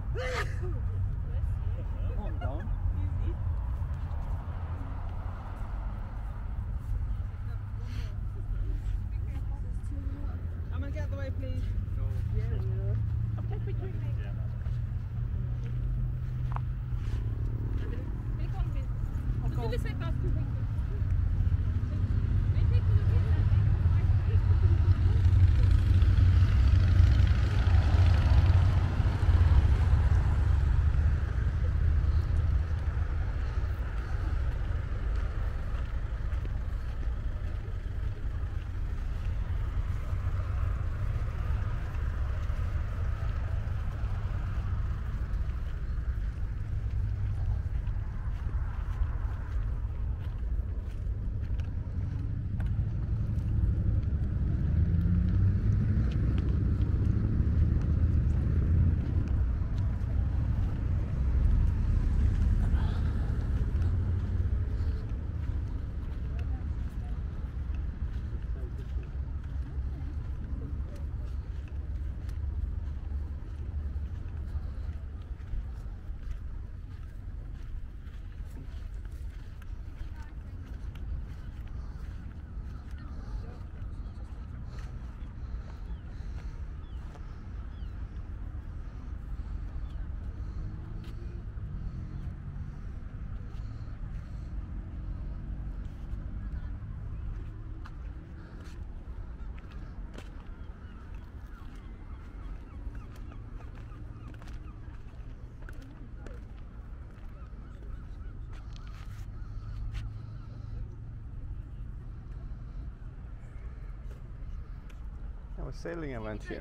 Calm down. I'm gonna get out of the way, please. I'll take a picture of me. Take on me. I'll do the same as two things. A sailing event here.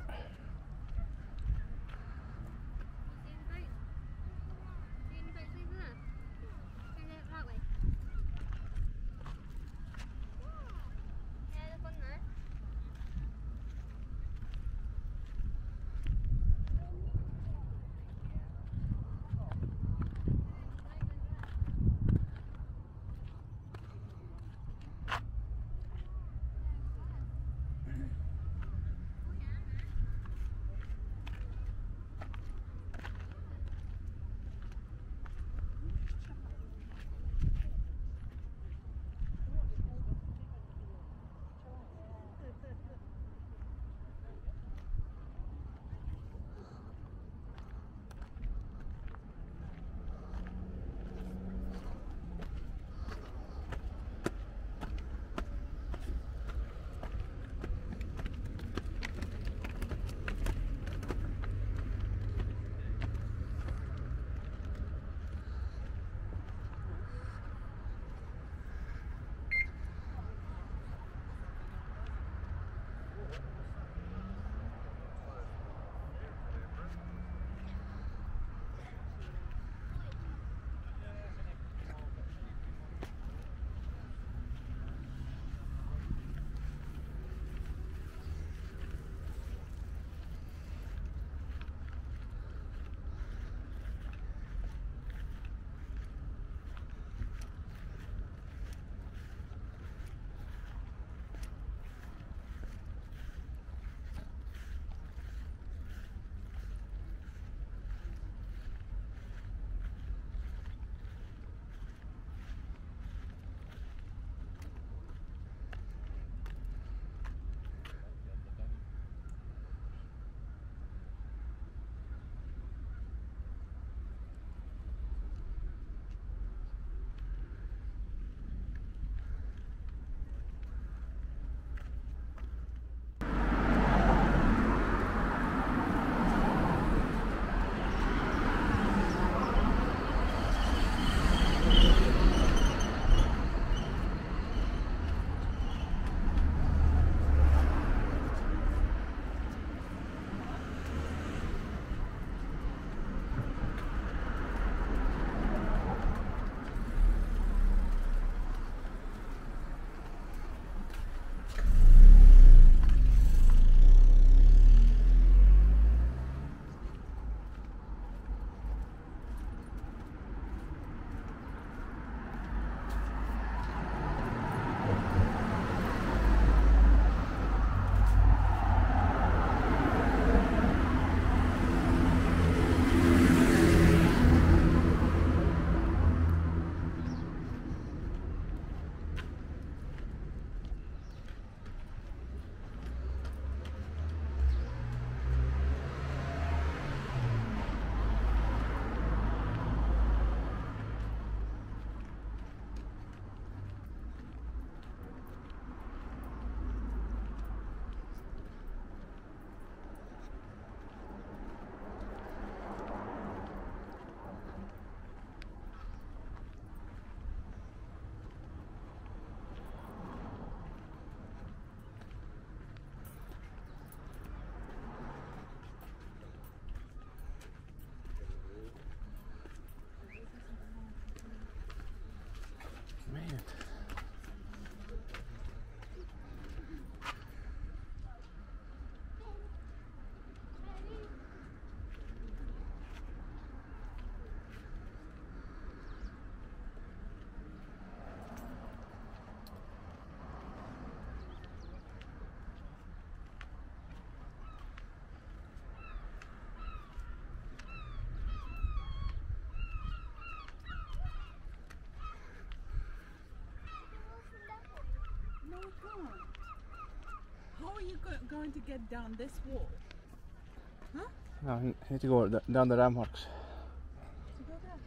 going to get down this wall? Huh? No, you need to go down the ramparts. To go there?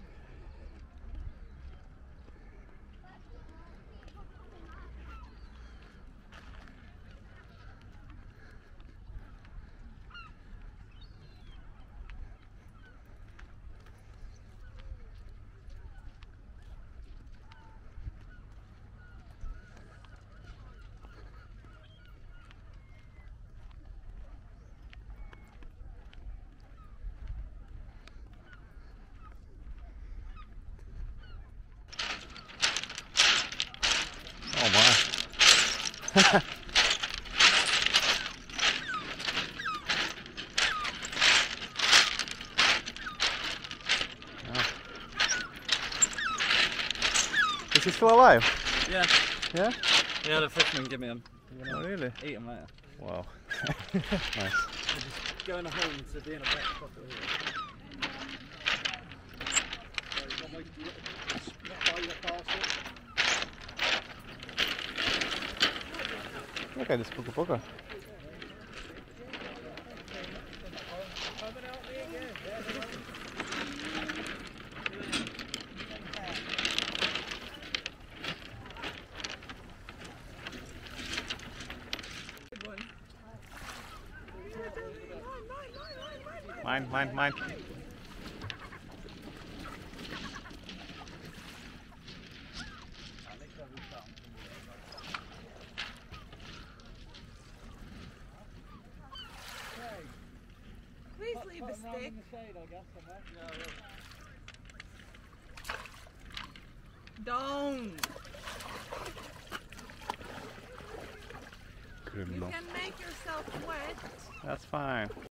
Oh my. Is he still alive? Yeah. Yeah? Yeah, the fisherman give me him. Oh really? Eat him later. Wow. Nice. Just going home to be in a wet bottle here. Look at this puka puka. Mine. Please leave the stick. Don't. You Criminal. can make yourself wet. That's fine.